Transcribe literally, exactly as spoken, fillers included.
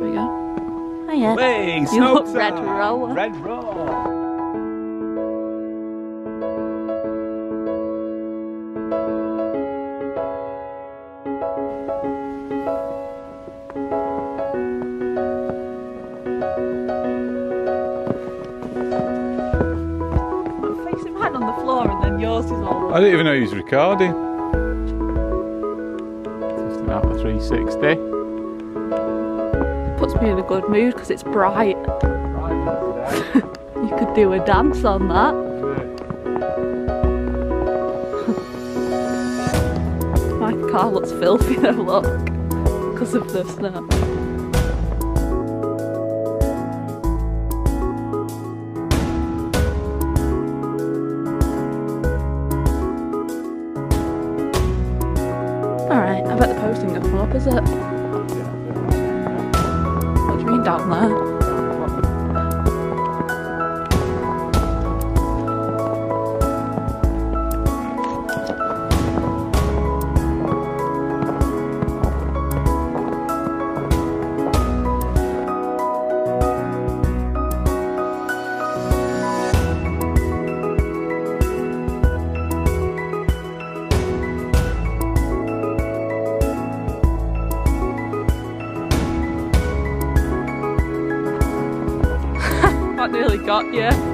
we go. Hiya. Hey, You snow look time. red raw. Red raw. I'm facing mine on the floor and then yours is all I didn't even know he was recording. Testing out the three sixty. puts me in a good mood because it's bright. You could do a dance on that. My car looks filthy though, look, because of the snow. Alright, I bet the posting will come up, is it? What do you mean down there? That nearly got you.